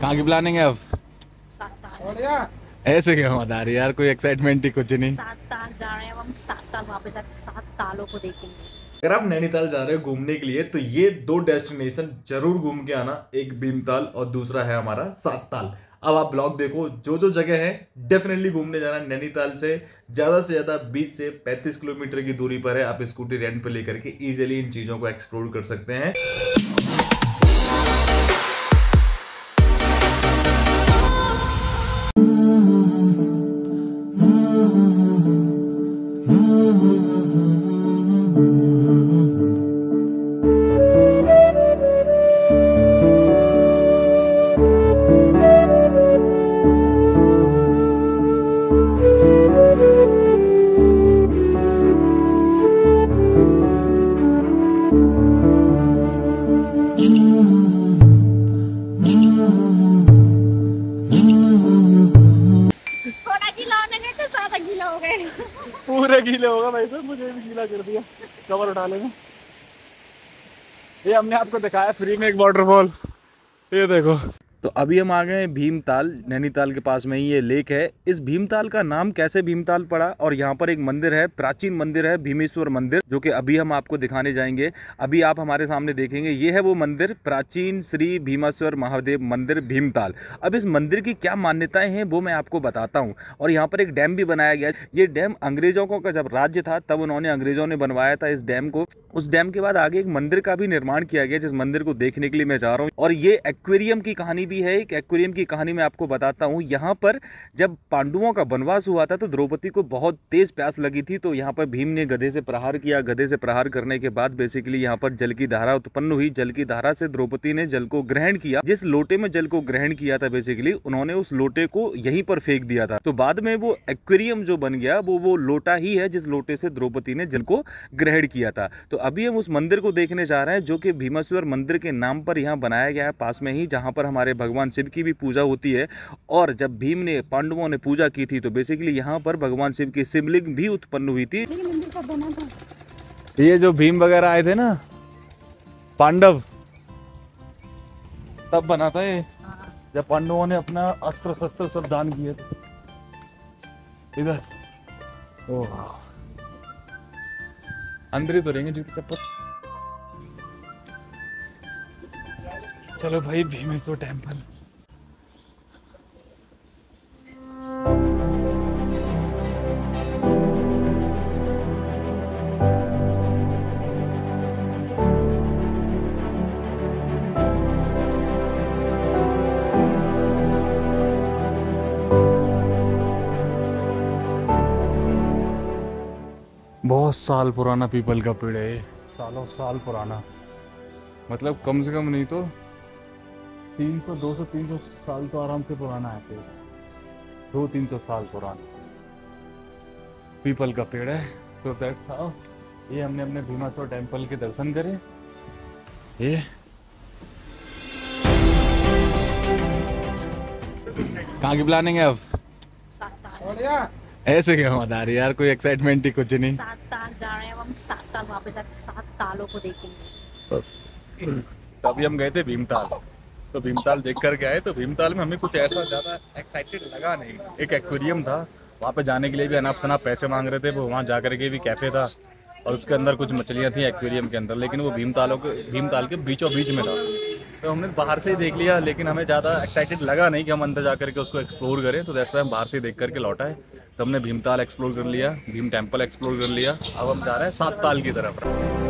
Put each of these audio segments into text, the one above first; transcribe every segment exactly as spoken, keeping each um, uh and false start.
कहाँ की प्लानिंग है अब? सात ताल। ऐसे क्या बता रही यार, कोई एक्साइटमेंट ही कुछ नहीं। सात ताल जा रहे हैं हम, सात ताल वहाँ पे जाके सात तालों को देखेंगे। अगर आप नैनीताल जा रहे हो घूमने के लिए तो ये दो डेस्टिनेशन जरूर घूम के आना, एक भीमताल और दूसरा है हमारा सात ताल। अब आप ब्लॉग देखो, जो जो जगह है डेफिनेटली घूमने जाना। नैनीताल से ज्यादा से ज्यादा बीस से पैंतीस किलोमीटर की दूरी पर है। आप स्कूटी रेंट पे लेकर के इजीली इन चीजों को एक्सप्लोर कर सकते हैं। पूरे गीले होगा भाई साहब, मुझे भी गीला कर दिया कवर उठा लेना। ये हमने आपको दिखाया फ्री में एक वाटरफॉल, ये देखो। तो अभी हम आ गए हैं भीमताल। नैनीताल के पास में ही ये लेक है। इस भीमताल का नाम कैसे भीमताल पड़ा, और यहाँ पर एक मंदिर है, प्राचीन मंदिर है भीमेश्वर मंदिर, जो कि अभी हम आपको दिखाने जाएंगे। अभी आप हमारे सामने देखेंगे, ये है वो मंदिर, प्राचीन श्री भीमेश्वर महादेव मंदिर भीमताल। अब इस मंदिर की क्या मान्यताएं हैं वो मैं आपको बताता हूँ। और यहाँ पर एक डैम भी बनाया गया। ये डैम अंग्रेजों का जब राज्य था तब उन्होंने अंग्रेजों ने बनवाया था इस डैम को। उस डैम के बाद आगे एक मंदिर का भी निर्माण किया गया, जिस मंदिर को देखने के लिए मैं जा रहा हूँ। और ये एक्वेरियम की कहानी भी है। एक एक्वेरियम की कहानी मैं आपको बताता हूँ। यहाँ पर जब पांडवों का वनवास हुआ था तो द्रौपदी को बहुत तेज प्यास लगी थी, तो यहाँ पर भीम ने गधे से प्रहार किया। गधे से प्रहार करने के बाद बेसिकली यहाँ पर जल की धारा उत्पन्न हुई। जल की धारा से द्रौपदी ने जल को ग्रहण किया। जिस लोटे में जल को ग्रहण किया था बेसिकली उन्होंने उस लोटे को यहीं पर फेंक दिया था। तो बाद में वो एक्वेरियम जो बन गया वो वो लोटा ही है जिस लोटे से द्रौपदी ने जल को ग्रहण किया था। तो अभी हम उस मंदिर को देखने जा रहे हैं, जो कि भीमेश्वर मंदिर के नाम पर यहाँ बनाया गया है, पास में ही, जहाँ पर हमारे भगवान शिव की भी पूजा होती है। और जब भीम ने पांडवों ने पूजा की थी तो बेसिकली यहाँ पर भगवान शिव की शिवलिंग भी उत्पन्न हुई थी। ये जो भीम वगैरह आए थे ना, पांडव, तब बना था ये, जब पांडवों ने अपना अस्त्र शस्त्र सब दान किए थे। इधर ओह, अंदर ही तो रहेंगे जूते चप्पल। चलो भाई, भीमेश्वर टेम्पल। बहुत साल पुराना पीपल का पेड़ है, सालों साल पुराना, मतलब कम से कम नहीं तो तीन सौ दो सौ तीन सौ साल तो आराम से पुराना है पेड़। दो तीन सौ साल पुराना पीपल का पेड़ है। तो दैट्स हाउ ये हमने अपने भीमेश्वर टेम्पल के दर्शन करे। ये कहाँ की प्लानिंग है अब? सात ताल। ऐसे क्या बता रही यार, कोई एक्साइटमेंट ही कुछ नहीं। सात ताल जा रहे हैं हम, सात ताल वहाँ पे जाके सात तालों को देखेंगे। तो अभी हम गए थे भीमताल, तो भीमताल देख कर के आए। तो भीमताल में हमें कुछ ऐसा ज़्यादा एक्साइटेड लगा नहीं। एक एक्वेरियम था, वहाँ पे जाने के लिए भी अनाप शनाप पैसे मांग रहे थे वो। वहाँ जा कर के भी कैफ़े था और उसके अंदर कुछ मछलियाँ थी एक्वेरियम के अंदर, लेकिन वो भीमतालों के भीमताल के बीचों बीच में था। तो हमने बाहर से ही देख लिया, लेकिन हमें ज़्यादा एक्साइटेड लगा नहीं कि हम अंदर जा कर के उसको एक्सप्लोर करें। तो दैट्स व्हाई हम बाहर से ही देख करके लौटा है। तो हमने भीमताल एक्सप्लोर कर लिया, भीम टेम्पल एक्सप्लोर कर लिया। अब हम जा रहे हैं सात ताल की तरफ।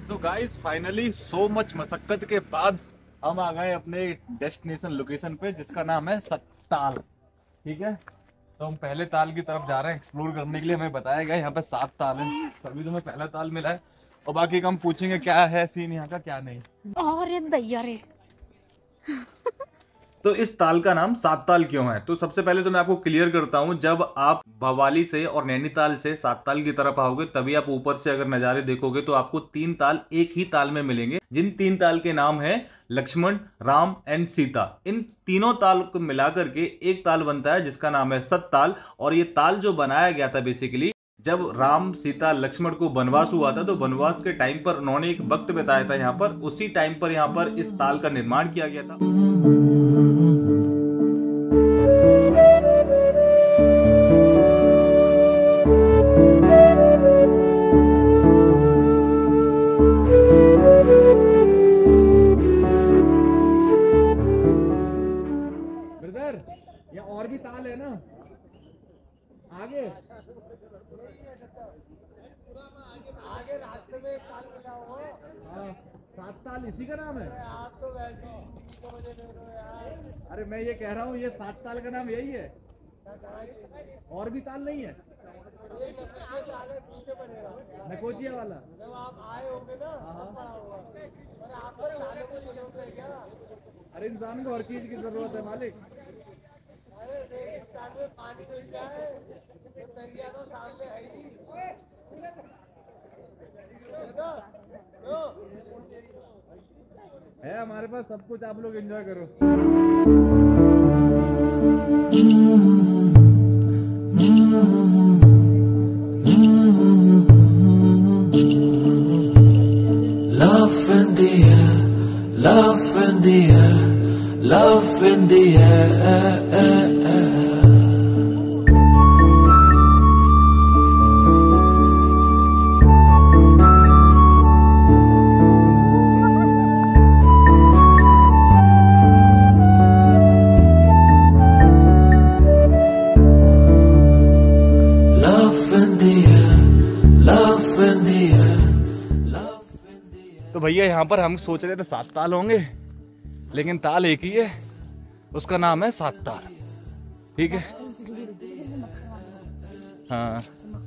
तो गाइस फाइनली सो मच मशक्कत के बाद हम आ गए अपने डेस्टिनेशन लोकेशन पे, जिसका नाम है सत्ताल। ठीक है, तो हम पहले ताल की तरफ जा रहे हैं एक्सप्लोर करने के लिए। हमें बताया गया यहाँ पे सात ताल हैं, तभी तो हमें पहला ताल मिला है, और बाकी का हम पूछेंगे क्या है सीन यहाँ का क्या नहीं। अरे दैया रे। तो इस ताल का नाम सात ताल क्यों है, तो सबसे पहले तो मैं आपको क्लियर करता हूं, जब आप भवाली से और नैनीताल से सात ताल की तरफ आओगे तभी आप ऊपर से अगर नजारे देखोगे तो आपको तीन ताल एक ही ताल में मिलेंगे, जिन तीन ताल के नाम है लक्ष्मण, राम एंड सीता। इन तीनों ताल को मिलाकर के एक ताल बनता है जिसका नाम है सत्ताल। और ये ताल जो बनाया गया था बेसिकली जब राम सीता लक्ष्मण को वनवास हुआ था, तो वनवास के टाइम पर उन्होंने एक वक्त बिताया था यहाँ पर, उसी टाइम पर यहाँ पर इस ताल का निर्माण किया गया था। ब्रदर, ये और भी ताल है ना आगे? आगे रास्ते में एक ताल मिला होगा। हाँ, सात ताल इसी का नाम है? आप तो वैसे ही समझ रहे हो यार। अरे मैं ये कह रहा हूँ ये सात ताल का नाम यही है, और भी ताल नहीं है? ये नक्शे ताले पीछे बनेगा। नकोचिया वाला जब आप आए होंगे ना तब पड़ा होगा। और आपको ताले को जरूरत है क्या? अरे इंसान को हर चीज की जरूरत है मालिक। अरे रेगिस्तान में पानी मिल जाए तो दरिया तो सामने है ही। है हमारे पास सब कुछ, आप लोग एंजॉय करो। Love in the air, love in the air, love in the air. तो भैया यहाँ पर हम सोच रहे थे सात ताल होंगे, लेकिन ताल एक ही है, उसका नाम है सात ताल। ठीक है, हाँ।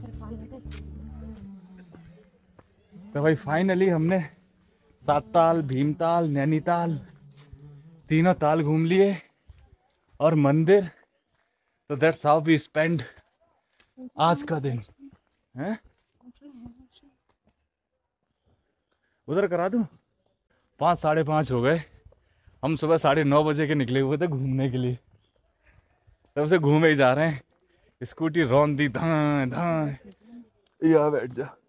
तो भाई फाइनली हमने सात ताल, भीमताल, नैनीताल तीनों ताल घूम लिए और मंदिर। तो दैट्स हाउ वी स्पेंड आज का दिन है। उधर करा दूं? पाँच साढ़े पाँच हो गए, हम सुबह साढ़े नौ बजे के निकले हुए थे घूमने के लिए, तब से घूमे ही जा रहे हैं। स्कूटी रौन दी, धां धां। यहाँ बैठ जा।